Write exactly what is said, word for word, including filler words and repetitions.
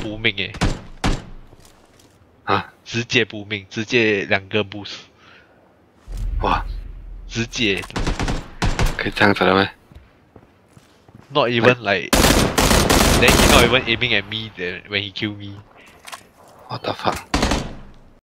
补命诶。 啊！ 直接补命，直接两个 boost。 哇！ 直接。 可以这样子了咩 ？Not even like. Then he not even aiming at me then when he kill me. What the fuck?